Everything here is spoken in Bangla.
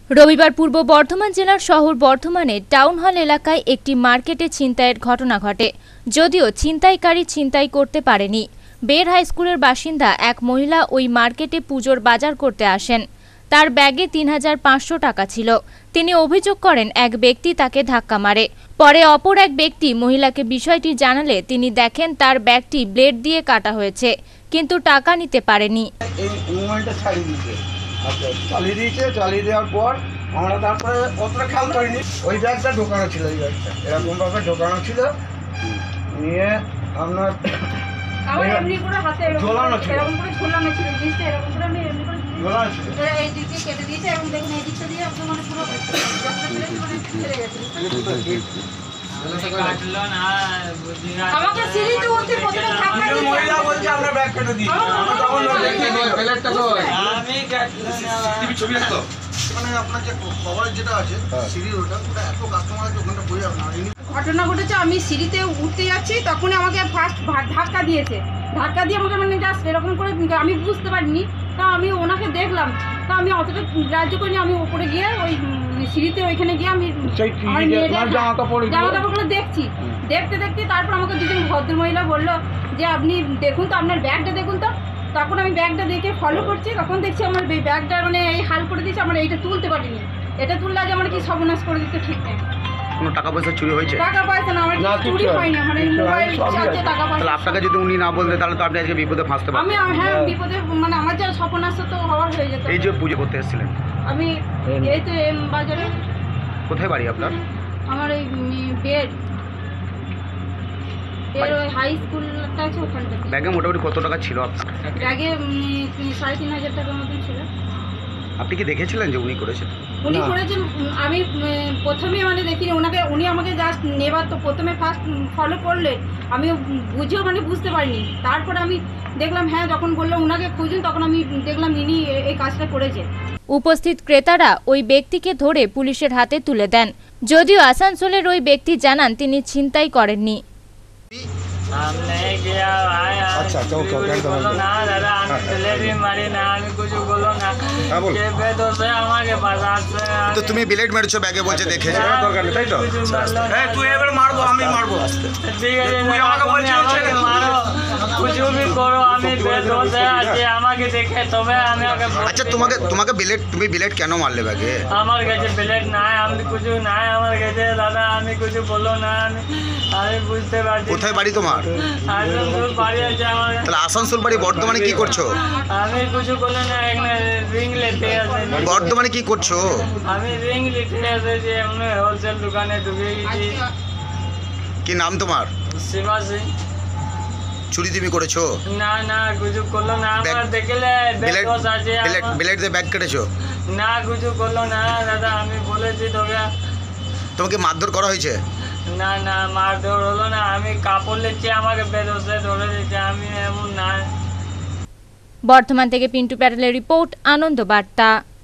রবিবার পূর্ব বর্ধমান জেলার শহর বর্ধমানের টাউন হল এলাকায় একটি মার্কেটে ছিনতাইয়ের ঘটনা ঘটে। যদিও ছিনতাইকারী ছিনতাই করতে পারেনি। বের হাই স্কুলের বাসিন্দা এক মহিলা ওই মার্কেটে পুজোর বাজার করতে আসেন। তার ব্যাগে ৩৫০০ টাকা ছিল। তিনি অভিযোগ করেন এক ব্যক্তি তাকে ধাক্কা মারে। পরে অপর এক ব্যক্তি মহিলাকে বিষয়টি জানালে তিনি দেখেন তার ব্যাগটি ব্লেড দিয়ে কাটা হয়েছে, কিন্তু টাকা নিতে পারেনি। চালিয়ে দিয়েছে, চালিয়ে দেওয়ার পর আমরা তারপরে অতটা খেয়াল করিনি। ওই ব্যাগটা ঢোকানো ছিল, এই ব্যাগটা এরকমভাবে ঢোকানো ছিল, নিয়ে আপনার ঝোলানো ছিল, ঝোলানো ছিল। মহিলা বলছে আমরা ব্যাগ কেটে দিই, ঘটনা ঘটেছে, আমি সিঁড়িতে উঠতে যাচ্ছি, তখন আমাকে ফার্স্ট ধাক্কা দিয়েছে। ধাক্কা দিয়ে আমাকে মানে জাস্ট এরকম করে, আমি বুঝতে পারিনি। তা আমি ওনাকে দেখলাম, তা আমি অতটা গ্রাহ্য করিনি। আমি ওপরে গিয়ে ওই সিঁড়িতে ওইখানে গিয়ে আমি জামা কাপড়গুলো দেখছি। দেখতে দেখতে তারপর আমাকে দুজন ভদ্রমহিলা বললো যে আপনি দেখুন তো, আপনার ব্যাগটা দেখুন তো। তখন আমি ব্যাগটা দেখে ফলো করছি, তখন দেখছি আমার ব্যাগটা মানে এই হাল করে দিয়েছে। আমরা এইটা তুলতে পারিনি, এটা তুললে আজ আমার কি সর্বনাশ করে দিতে ঠিক নেই। কোনো টাকা পয়সা চুরি হয়েছে? টাকা পয়সা না, আমার চুরি হয়নি, আমার মোবাইল চার্জে টাকা পয়সা। তাহলে আপনাকে যদি উনি না বলতেন তাহলে তো আপনি আজকে বিপদে ফাঁসতে পারতেন। আমি হ্যাঁ বিপদে, মানে আমার যা সর্বনাশ তো হওয়ার হয়ে যেত। এই যে পুজো করতে এসেছিলেন, আমি এই তো এম বাজারে। কোথায় বাড়ি আপনার? আমার এই বেড ওই হাই স্কুলটা আছে ওখানটা। ব্যাগে মোটামুটি কত টাকা ছিল আপনার? ব্যাগে ৩৫০০ টাকার মতন ছিল। আপনি কি দেখেছিলেন যে উনি করেছেন? উনি করেছেন, আমি প্রথমে মানে দেখিনি ওনাকে। উনি আমাকে জাস্ট নেবার তো প্রথমে ফার্স্ট ফলো করলে আমি বুঝেও মানে বুঝতে পারিনি। তারপরে আমি দেখলাম, হ্যাঁ যখন বললো ওনাকে খুঁজুন, তখন আমি দেখলাম ইনি এই কাজটা করেছে। উপস্থিত ক্রেতারা ওই ব্যক্তিকে ধরে পুলিশের হাতে তুলে দেন। যদিও আসানসোলের ওই ব্যক্তি জানান তিনি ছিনতাই করেননি। তো তুমি ব্লেড মেরেছো ব্যাগে বলছে দেখে, তাই তো? তুই এবার মারবো, আমি মারবো। আচ্ছা তোমাকে তুমি ব্লেড কেন মারলে ব্যাগে? আমার কাছে ব্লেড নাই, আমি কিছু নাই আমার কাছে দাদা, আমি কিছু বলো না, আমি বুঝতে পারছি। কোথায় বাড়ি তোমার? আসানসোল বাড়ি আছে আমার। তাহলে আসানসোল বাড়ি, বর্ধমানে কি করছো? আমি কিছু করলে না, এখানে রিং লেতে আছে। বর্ধমানে কি করছো? আমি রিং লেতে এসেছি, এমনি হোলসেল দোকানে ঢুকে গেছি। কি নাম তোমার? শিবা সিং। চুরি তুমি করেছো? না না কিছু করলো না, আমার দেখলে ব্লেড দিয়ে ব্যাগ কেটেছো? না কিছু করলো না দাদা, আমি বলেছি তোকে। তোমাকে মারধর করা হয়েছে? না না মারধর হলো না, আমি কাপড় নিচ্ছি, আমাকে বেদোসে ধরে দিচ্ছে, আমি এমন না। বর্ধমান থেকে পিন্টু প্যাটেলের রিপোর্ট, আনন্দ বার্তা।